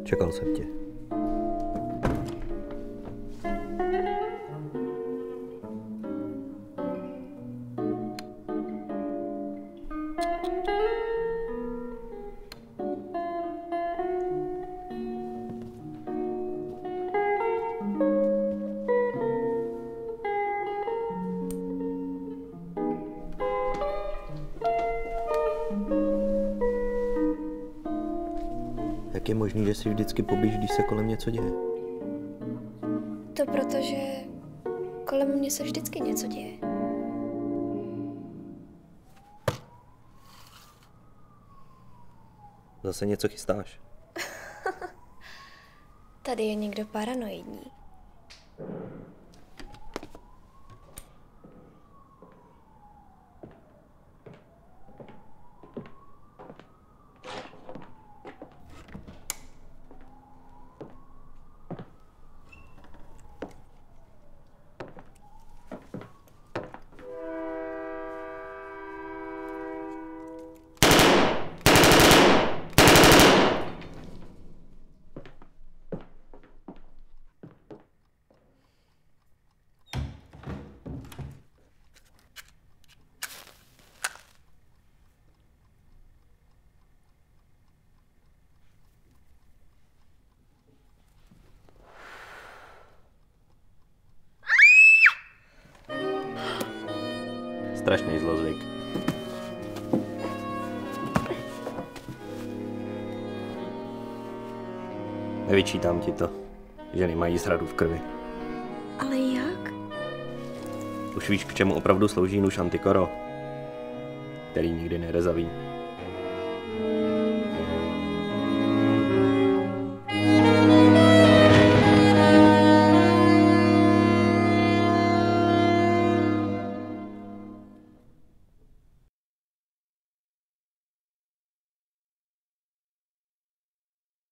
Čekal jsem tě. Jak je možný, že si vždycky pobíš, když se kolem něco děje? To protože kolem mě se vždycky něco děje. Zase něco chystáš? Tady je někdo paranoidní. Strašný zlozvyk. Nevyčítám ti to. Ženy mají zradu v krvi. Ale jak? Už víš, k čemu opravdu slouží nůž Anticorro, který nikdy nerezaví.